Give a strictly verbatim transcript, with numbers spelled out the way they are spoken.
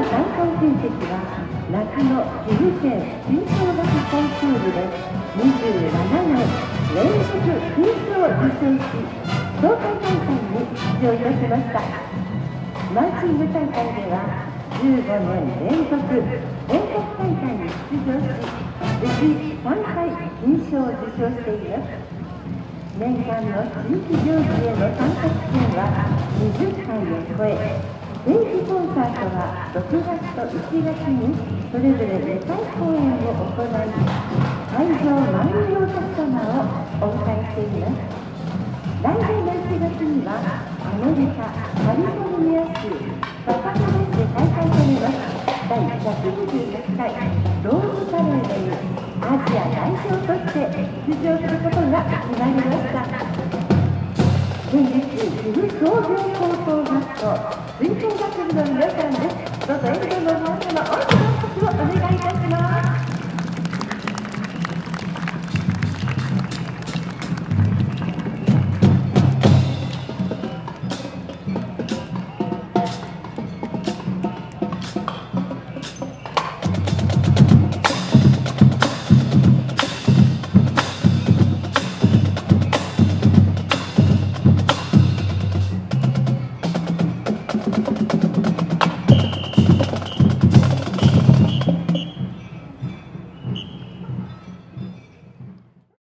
さんかい戦績は夏の岐阜県吹奏楽コンクールでにじゅうななねん連続金賞を受賞し、東海大会に出場いたしました。マーチング大会ではじゅうごねん連続全国大会に出場し、無事さんかい金賞を受賞しています。年間の地域行事への参加期間はにじゅっかいを超え、定期コンサートはろくがつといちがつにそれぞれにかい公演を行い、会場満員のお客様をお迎えしています。来年のいちがつにはアメリカ・カリフォルニア州パサカナ市で開催されます第ひゃくにじゅうはちかいローズパレードにアジア代表として出場することが決まりました。先日、岐阜商業高等学校吹奏楽部の皆さんです。どうぞ演奏の